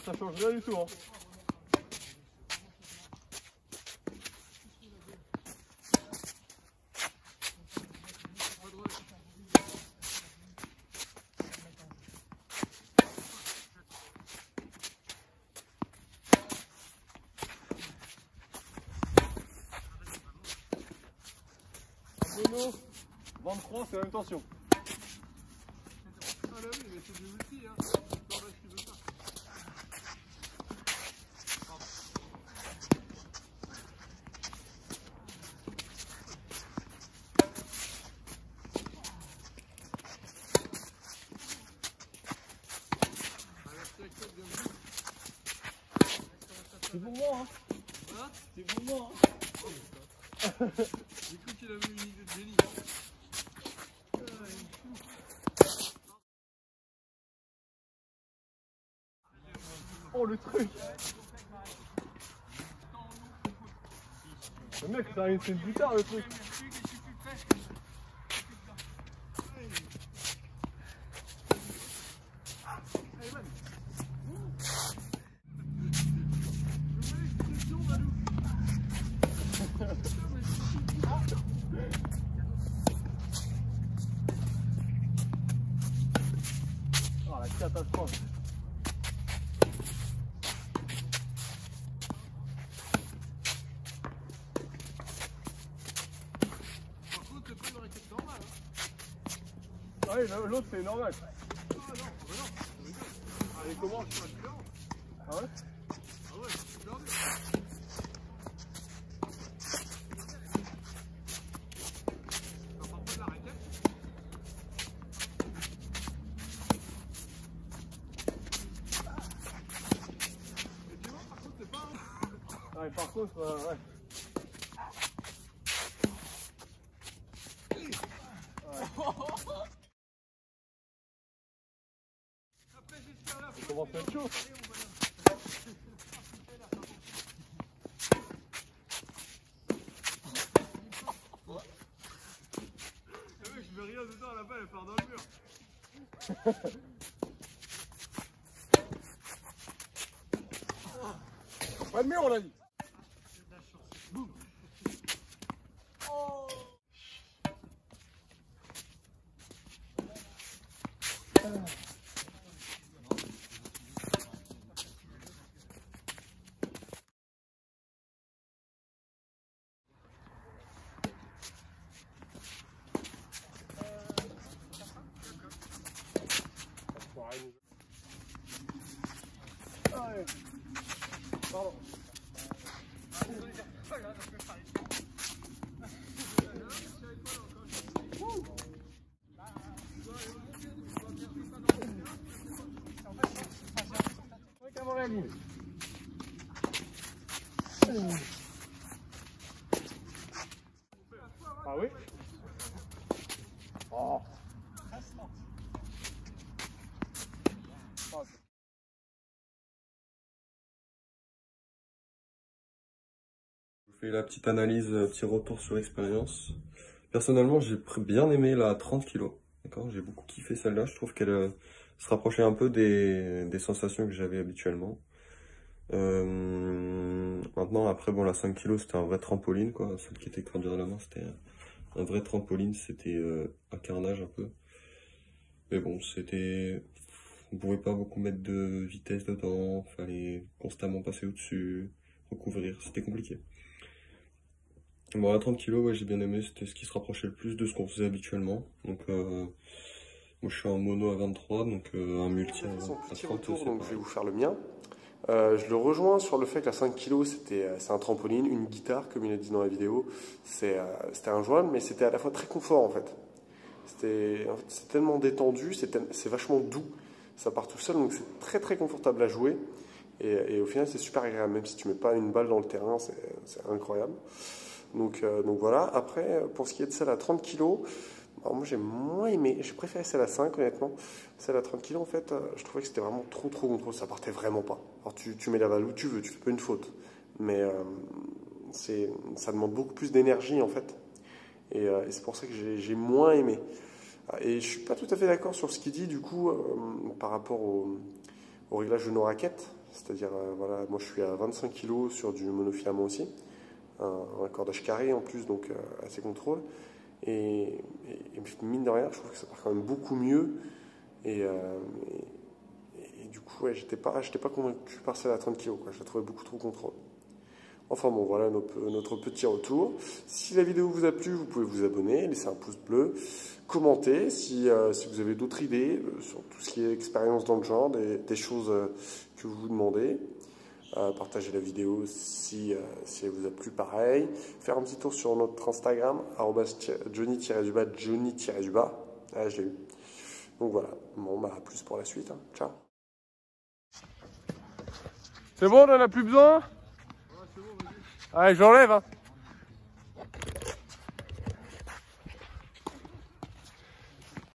ça change rien du tout. Hein. Mono, 23, c'est la même tension. Ah là oui, mais c'est du multi, hein. Non, là, je veux ça. C'est pour moi, hein. Hein? C'est pour moi, hein. Oh, j'ai cru qu'il avait une idée de génie. Oh le truc. Le mec, c'est une guitare le truc. Oh la catastrophe. Par contre, c'est pas une raquette normale. Hein. Ah oui, l'autre c'est normal. Ah non, bah non, on rigole. Allez, comment? C'est pas différent. Ah ouais? Ah ouais, c'est super dur. Ça part pas de la raquette. Et tu vois, par contre, c'est pas... Ah, et par contre, ouais. Après, j'espère la Ça fin. commence à être chaud. Le mec, je veux rien dedans, la balle, elle part dans le mur. Pas de mur, on a dit. Boum. Allez. Pardon. Ah oui? Oh. Je fais la petite analyse, petit retour sur expérience. Personnellement, j'ai bien aimé la 30 kg. D'accord, j'ai beaucoup kiffé celle-là. Je trouve qu'elle se rapprochait un peu des sensations que j'avais habituellement. Maintenant, après, bon, la 5 kg, c'était un vrai trampoline, quoi. Celle qui était cordure à la main, c'était un vrai trampoline. C'était un carnage un peu. Mais bon, c'était... On pouvait pas beaucoup mettre de vitesse dedans. Fallait constamment passer au-dessus, recouvrir. C'était compliqué. Bon, à 30 kg, ouais, j'ai bien aimé, c'était ce qui se rapprochait le plus de ce qu'on faisait habituellement. Donc, moi je suis en mono à 23, donc un multi à 30. Donc je vais vous faire le mien. Je le rejoins sur le fait que la 5 kg c'est un trampoline, une guitare, comme il a dit dans la vidéo. C'était injouable, mais c'était à la fois très confort en fait. C'est tellement détendu, c'est vachement doux. Ça part tout seul, donc c'est très très confortable à jouer. Et au final, c'est super agréable, même si tu mets pas une balle dans le terrain, c'est incroyable. Donc voilà. Après, pour ce qui est de celle à 30 kg, alors moi j'ai moins aimé, j'ai préféré celle à 5 honnêtement. Celle à 30 kg en fait, je trouvais que c'était vraiment trop contrôle, ça partait vraiment pas. Alors tu mets la balle où tu veux, tu fais pas une faute. Mais ça demande beaucoup plus d'énergie en fait. Et c'est pour ça que j'ai moins aimé. Et je suis pas tout à fait d'accord sur ce qu'il dit du coup par rapport au réglage de nos raquettes. C'est-à-dire, voilà, moi je suis à 25 kg sur du monofilament aussi. Un cordage carré en plus, donc assez contrôle. Et mine de rien, je trouve que ça part quand même beaucoup mieux. Et du coup, ouais, j'étais pas convaincu par celle à 30 kg, quoi. Je la trouvais beaucoup trop contrôle. Enfin bon, voilà notre petit retour. Si la vidéo vous a plu, vous pouvez vous abonner, laisser un pouce bleu, commenter si vous avez d'autres idées sur tout ce qui est expérience dans le genre, des choses que vous vous demandez. Partagez la vidéo si elle vous a plu, pareil. Faire un petit tour sur notre Instagram, @johnny_Johnny_. Ah, je l'ai eu. Donc voilà, bon, bah, à plus pour la suite. Hein. Ciao. C'est bon, on en a plus besoin? Ouais, c'est bon, vas-y. Allez, j'enlève. Hein.